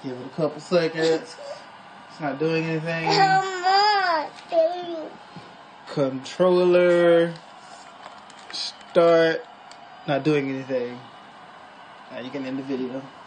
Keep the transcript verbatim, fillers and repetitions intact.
Give it a couple seconds. It's not doing anything. Controller. Start. Not doing anything. Now you can end the video.